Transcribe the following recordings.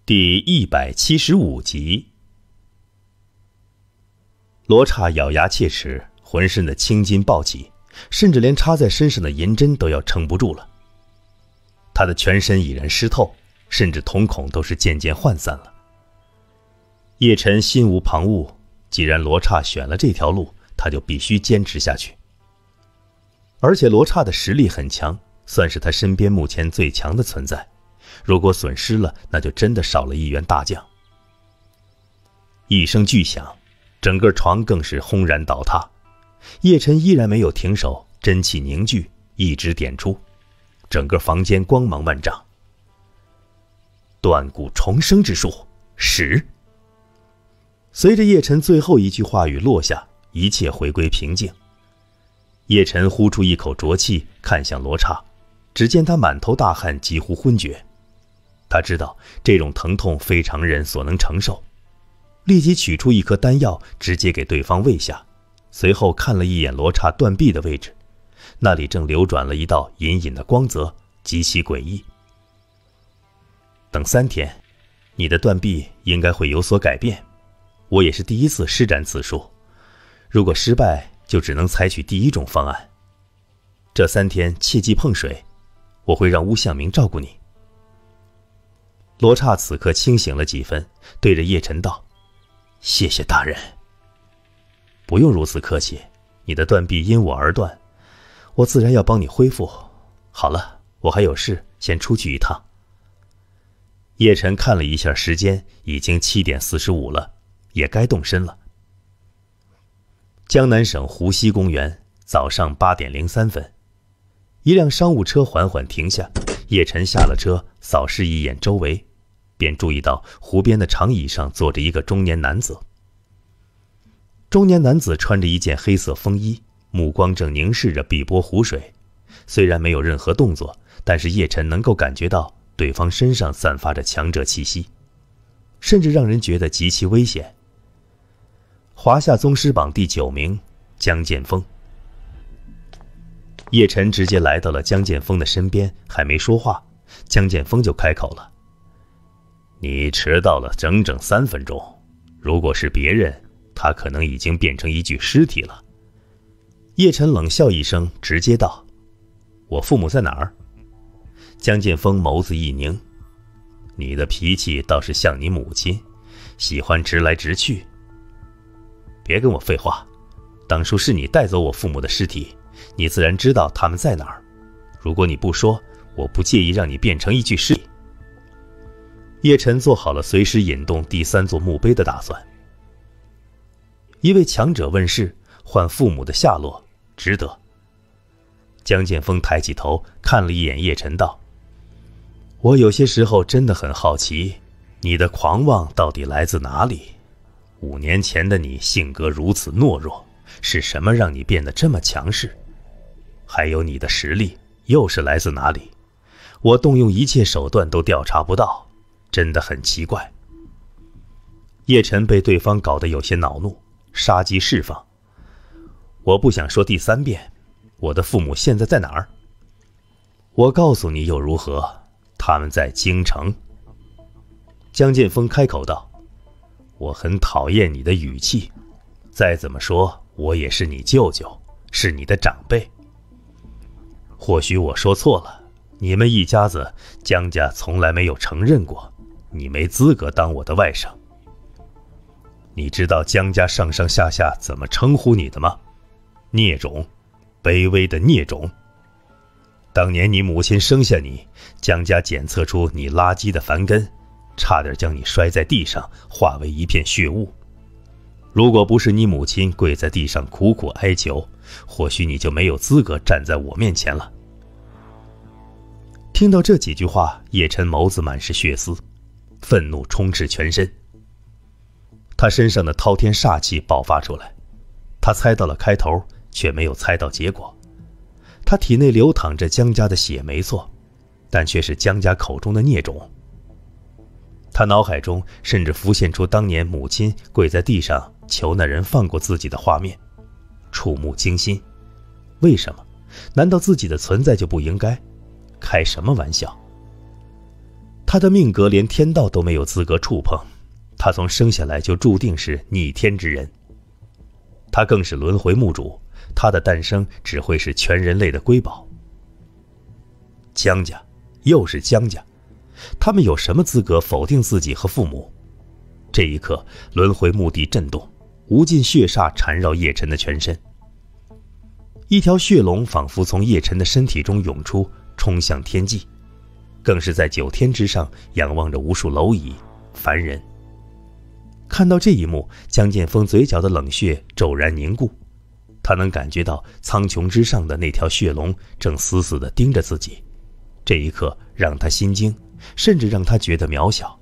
第175集。罗刹咬牙切齿，浑身的青筋暴起，甚至连插在身上的银针都要撑不住了。他的全身已然湿透，甚至瞳孔都是渐渐涣散了。叶晨心无旁骛，既然罗刹选了这条路，他就必须坚持下去。而且罗刹的实力很强，算是他身边目前最强的存在。如果损失了，那就真的少了一员大将。一声巨响，整个床更是轰然倒塌。叶晨依然没有停手，真气凝聚，一指点出，整个房间光芒万丈。断骨重生之术，始！随着叶晨最后一句话语落下，一切回归平静。叶晨呼出一口浊气，看向罗刹，只见他满头大汗，几乎昏厥。他知道这种疼痛非常人所能承受，立即取出一颗丹药，直接给对方喂下，随后看了一眼罗刹断臂的位置，那里正流转了一道隐隐的光泽，极其诡异。等3天，你的断臂应该会有所改变。我也是第一次施展此术，如果失败，就只能采取第一种方案。这3天切忌碰水，我会让巫向明照顾你。罗刹此刻清醒了几分，对着叶晨道：“谢谢大人。”“不用如此客气，你的断臂因我而断，我自然要帮你恢复。好了，我还有事，先出去一趟。”叶晨看了一下时间，已经7点45了，也该动身了。江南省湖西公园，早上8点03分，一辆商务车缓缓停下。叶晨下了车，扫视一眼周围，便注意到湖边的长椅上坐着一个中年男子。中年男子穿着一件黑色风衣，目光正凝视着碧波湖水。虽然没有任何动作，但是叶晨能够感觉到对方身上散发着强者气息，甚至让人觉得极其危险。华夏宗师榜第9名，江剑锋。叶晨直接来到了江剑锋的身边，还没说话，江剑锋就开口了：“你迟到了整整3分钟，如果是别人，他可能已经变成一具尸体了。”叶晨冷笑一声，直接道：“我父母在哪儿？”江剑锋眸子一凝：“你的脾气倒是像你母亲，喜欢直来直去。别跟我废话，当初是你带走我父母的尸体，你自然知道他们在哪儿。如果你不说，我不介意让你变成一具尸体。”叶晨做好了随时引动第3座墓碑的打算。一位强者问世，换父母的下落，值得。江剑锋抬起头看了一眼叶晨，道：“我有些时候真的很好奇，你的狂妄到底来自哪里？5年前的你性格如此懦弱，是什么让你变得这么强势？还有你的实力又是来自哪里？我动用一切手段都调查不到，真的很奇怪。”叶晨被对方搞得有些恼怒，杀机释放：“我不想说第3遍，我的父母现在在哪儿？”“我告诉你又如何？他们在京城。”江剑锋开口道：“我很讨厌你的语气，再怎么说我也是你舅舅，是你的长辈。或许我说错了，你们一家子江家从来没有承认过，你没资格当我的外甥。你知道江家上上下下怎么称呼你的吗？孽种，卑微的孽种。当年你母亲生下你，江家检测出你垃圾的凡根，差点将你摔在地上，化为一片血雾。如果不是你母亲跪在地上苦苦哀求，或许你就没有资格站在我面前了。”听到这几句话，叶晨眸子满是血丝，愤怒充斥全身。他身上的滔天煞气爆发出来，他猜到了开头，却没有猜到结果。他体内流淌着江家的血没错，但却是江家口中的孽种。他脑海中甚至浮现出当年母亲跪在地上求那人放过自己的画面，触目惊心。为什么？难道自己的存在就不应该？开什么玩笑？他他的命格连天道都没有资格触碰，他从生下来就注定是逆天之人。他更是轮回墓主，他的诞生只会是全人类的瑰宝。江家，又是江家，他们有什么资格否定自己和父母？这一刻，轮回墓地震动，无尽血煞缠绕叶晨的全身。一条血龙仿佛从叶晨的身体中涌出，冲向天际，更是在9天之上仰望着无数蝼蚁、凡人。看到这一幕，江剑锋嘴角的冷血骤然凝固，他能感觉到苍穹之上的那条血龙正死死地盯着自己，这一刻让他心惊，甚至让他觉得渺小。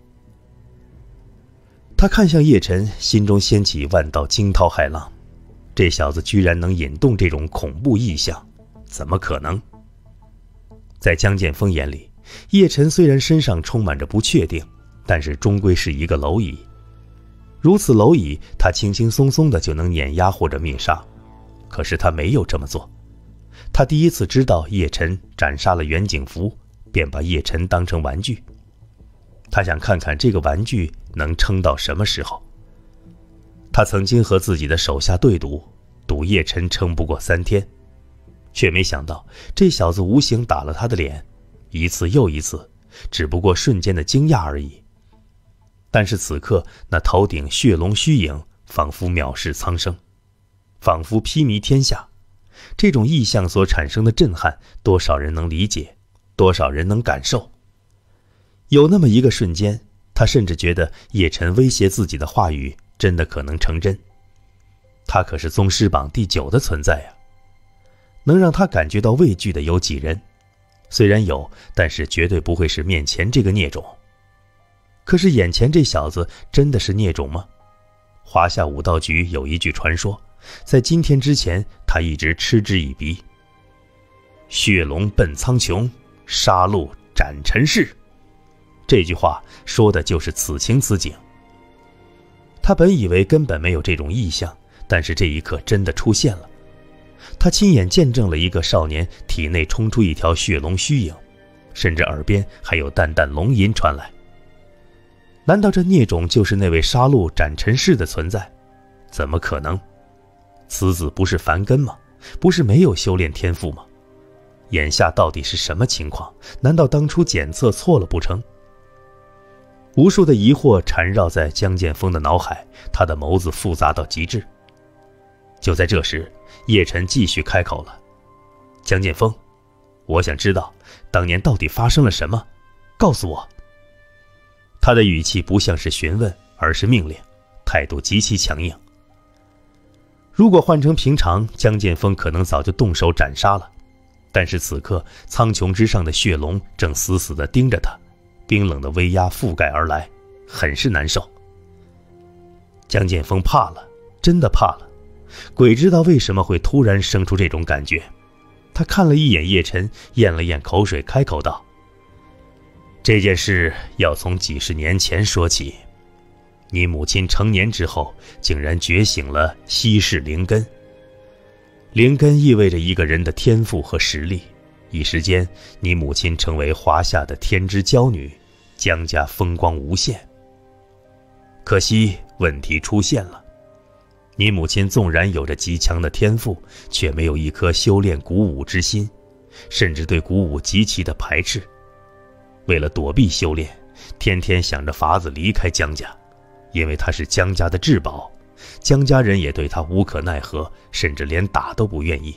他看向叶晨，心中掀起万道惊涛骇浪，这小子居然能引动这种恐怖异象，怎么可能？在江剑锋眼里，叶晨虽然身上充满着不确定，但是终归是一个蝼蚁。如此蝼蚁，他轻轻松松的就能碾压或者灭杀，可是他没有这么做。他第一次知道叶晨斩杀了袁景福，便把叶晨当成玩具。他想看看这个玩具能撑到什么时候。他曾经和自己的手下对赌，赌叶晨撑不过3天，却没想到这小子无形打了他的脸，一次又一次，只不过瞬间的惊讶而已。但是此刻，那头顶血龙虚影仿佛藐视苍生，仿佛披靡天下。这种异象所产生的震撼，多少人能理解，多少人能感受。有那么一个瞬间，他甚至觉得叶晨威胁自己的话语真的可能成真。他可是宗师榜第9的存在呀，能让他感觉到畏惧的有几人？虽然有，但是绝对不会是面前这个孽种。可是眼前这小子真的是孽种吗？华夏武道局有一句传说，在今天之前他一直嗤之以鼻。血龙奔苍穹，杀戮斩尘世。这句话说的就是此情此景。他本以为根本没有这种异象，但是这一刻真的出现了。他亲眼见证了一个少年体内冲出一条血龙虚影，甚至耳边还有淡淡龙吟传来。难道这孽种就是那位杀戮斩尘世的存在？怎么可能？此子不是凡根吗？不是没有修炼天赋吗？眼下到底是什么情况？难道当初检测错了不成？无数的疑惑缠绕在江剑锋的脑海，他的眸子复杂到极致。就在这时，叶晨继续开口了：江剑锋，我想知道当年到底发生了什么，告诉我。他的语气不像是询问，而是命令，态度极其强硬。如果换成平常，江剑锋可能早就动手斩杀了，但是此刻苍穹之上的血龙正死死地盯着他，冰冷的威压覆盖而来，很是难受。江剑锋怕了，真的怕了，鬼知道为什么会突然生出这种感觉。他看了一眼叶晨，咽了咽口水，开口道：这件事要从几十年前说起。你母亲成年之后，竟然觉醒了稀世灵根。灵根意味着一个人的天赋和实力，一时间，你母亲成为华夏的天之娇女，江家风光无限。可惜问题出现了，你母亲纵然有着极强的天赋，却没有一颗修炼鼓舞之心，甚至对鼓舞极其的排斥。为了躲避修炼，天天想着法子离开江家，因为他是江家的至宝，江家人也对他无可奈何，甚至连打都不愿意。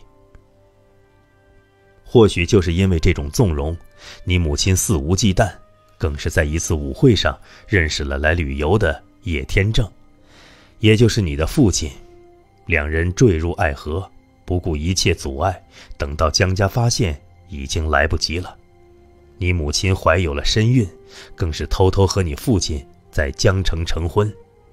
或许就是因为这种纵容，你母亲肆无忌惮，更是在一次舞会上认识了来旅游的叶天正，也就是你的父亲。两人坠入爱河，不顾一切阻碍，等到江家发现，已经来不及了。你母亲怀有了身孕，更是偷偷和你父亲在江城成婚。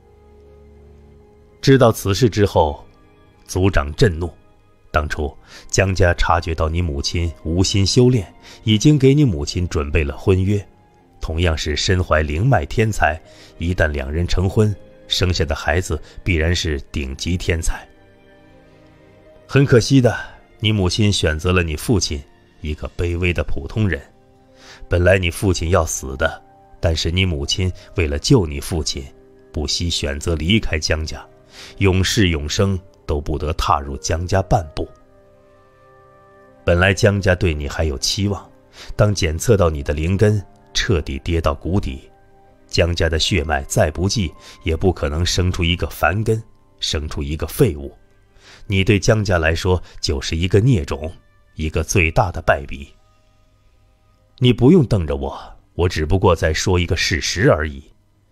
知道此事之后，族长震怒。当初江家察觉到你母亲无心修炼，已经给你母亲准备了婚约，同样是身怀灵脉天才，一旦两人成婚，生下的孩子必然是顶级天才。很可惜的，你母亲选择了你父亲，一个卑微的普通人。本来你父亲要死的， 但是你母亲为了救你父亲，不惜选择离开江家，永世永生都不得踏入江家半步。本来江家对你还有期望，当检测到你的灵根彻底跌到谷底，江家的血脉再不济，也不可能生出一个凡根，生出一个废物。你对江家来说就是一个孽种，一个最大的败笔。你不用瞪着我，我只不过在说一个事实而已。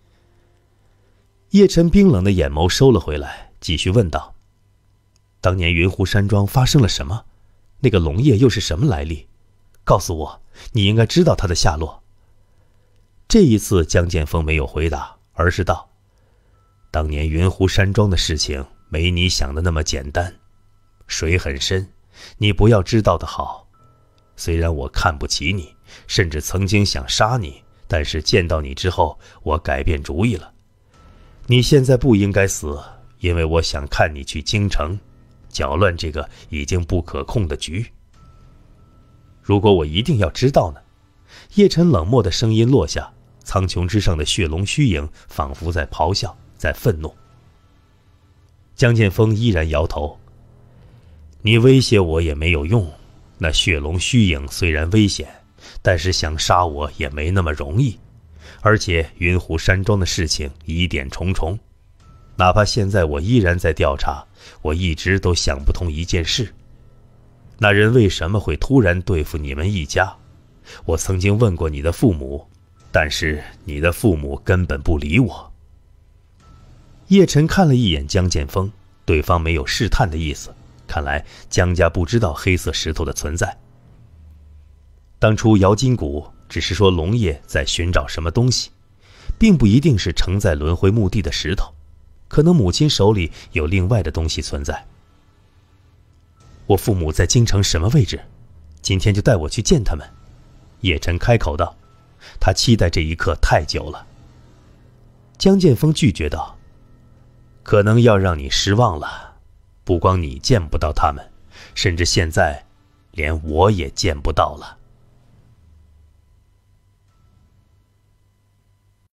叶晨冰冷的眼眸收了回来，继续问道：当年云湖山庄发生了什么？那个龙叶又是什么来历？告诉我，你应该知道他的下落。这一次江剑锋没有回答，而是道：当年云湖山庄的事情没你想的那么简单，水很深，你不要知道的好。虽然我看不起你，甚至曾经想杀你，但是见到你之后，我改变主意了。你现在不应该死，因为我想看你去京城，搅乱这个已经不可控的局。如果我一定要知道呢？叶晨冷漠的声音落下，苍穹之上的血龙虚影仿佛在咆哮，在愤怒。江剑锋依然摇头：你威胁我也没有用，那血龙虚影虽然危险，但是想杀我也没那么容易。而且云湖山庄的事情疑点重重，哪怕现在我依然在调查，我一直都想不通一件事：那人为什么会突然对付你们一家？我曾经问过你的父母，但是你的父母根本不理我。叶晨看了一眼江剑锋，对方没有试探的意思，看来江家不知道黑色石头的存在。当初瑶金谷只是说龙叶在寻找什么东西，并不一定是承载轮回墓地的石头，可能母亲手里有另外的东西存在。我父母在京城什么位置？今天就带我去见他们。叶晨开口道，他期待这一刻太久了。江剑锋拒绝道：可能要让你失望了，不光你见不到他们，甚至现在连我也见不到了。